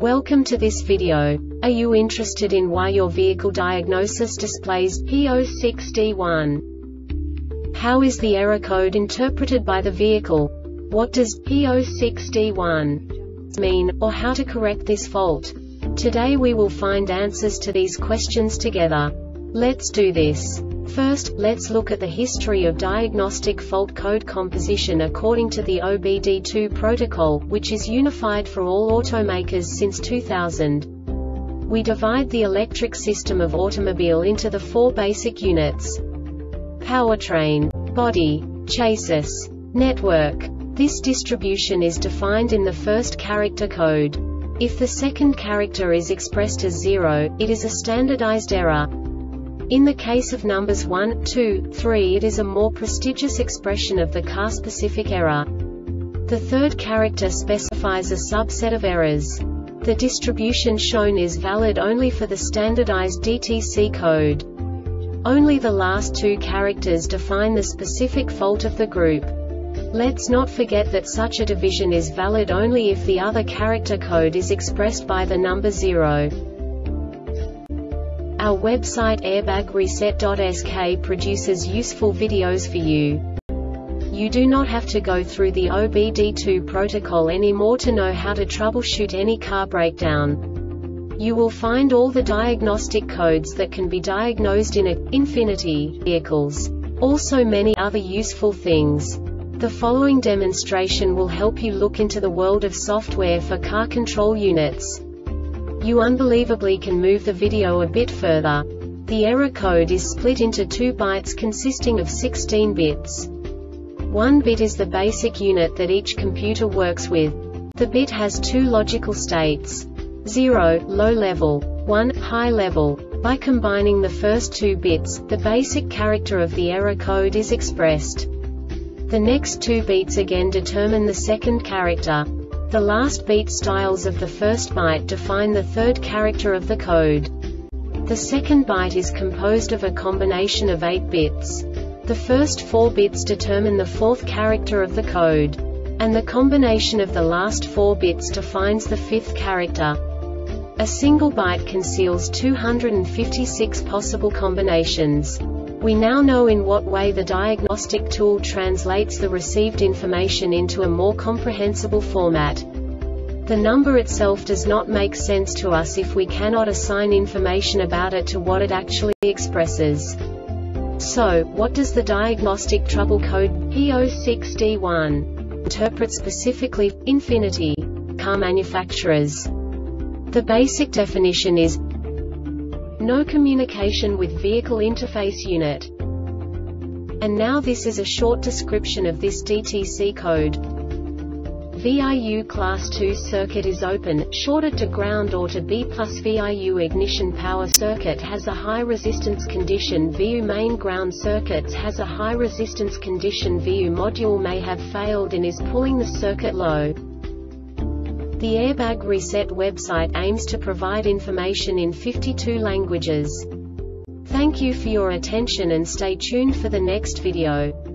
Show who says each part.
Speaker 1: Welcome to this video. Are you interested in why your vehicle diagnosis displays P06D1? How is the error code interpreted by the vehicle? What does P06D1 mean, or how to correct this fault? Today we will find answers to these questions together. Let's do this. First, let's look at the history of diagnostic fault code composition according to the OBD2 protocol, which is unified for all automakers since 2000. We divide the electric system of automobile into the four basic units: powertrain, body, chassis, network. This distribution is defined in the first character code. If the second character is expressed as 0, it is a standardized error. In the case of numbers 1, 2, 3, it is a more prestigious expression of the car-specific error. The third character specifies a subset of errors. The distribution shown is valid only for the standardized DTC code. Only the last two characters define the specific fault of the group. Let's not forget that such a division is valid only if the other character code is expressed by the number 0. Our website airbagreset.sk produces useful videos for you. You do not have to go through the OBD2 protocol anymore to know how to troubleshoot any car breakdown. You will find all the diagnostic codes that can be diagnosed in Infiniti vehicles. Also many other useful things. The following demonstration will help you look into the world of software for car control units. You unbelievably can move the video a bit further. The error code is split into 2 bytes consisting of 16 bits. 1 bit is the basic unit that each computer works with. The bit has 2 logical states: 0, low level, 1, high level. By combining the first 2 bits, the basic character of the error code is expressed. The next 2 beats again determine the second character. The last beat styles of the first byte define the third character of the code. The second byte is composed of a combination of 8 bits. The first 4 bits determine the fourth character of the code. And the combination of the last 4 bits defines the fifth character. A single byte conceals 256 possible combinations. We now know in what way the diagnostic tool translates the received information into a more comprehensible format. The number itself does not make sense to us if we cannot assign information about it to what it actually expresses. So, what does the diagnostic trouble code P06D1 interpret specifically for Infiniti car manufacturers? The basic definition is no communication with vehicle interface unit. And now this is a short description of this DTC code. VIU class 2 circuit is open, shorted to ground or to B+ VIU ignition power circuit has a high resistance condition. VIU main ground circuits has a high resistance condition. VIU module may have failed and is pulling the circuit low. The Airbag Reset website aims to provide information in 52 languages. Thank you for your attention and stay tuned for the next video.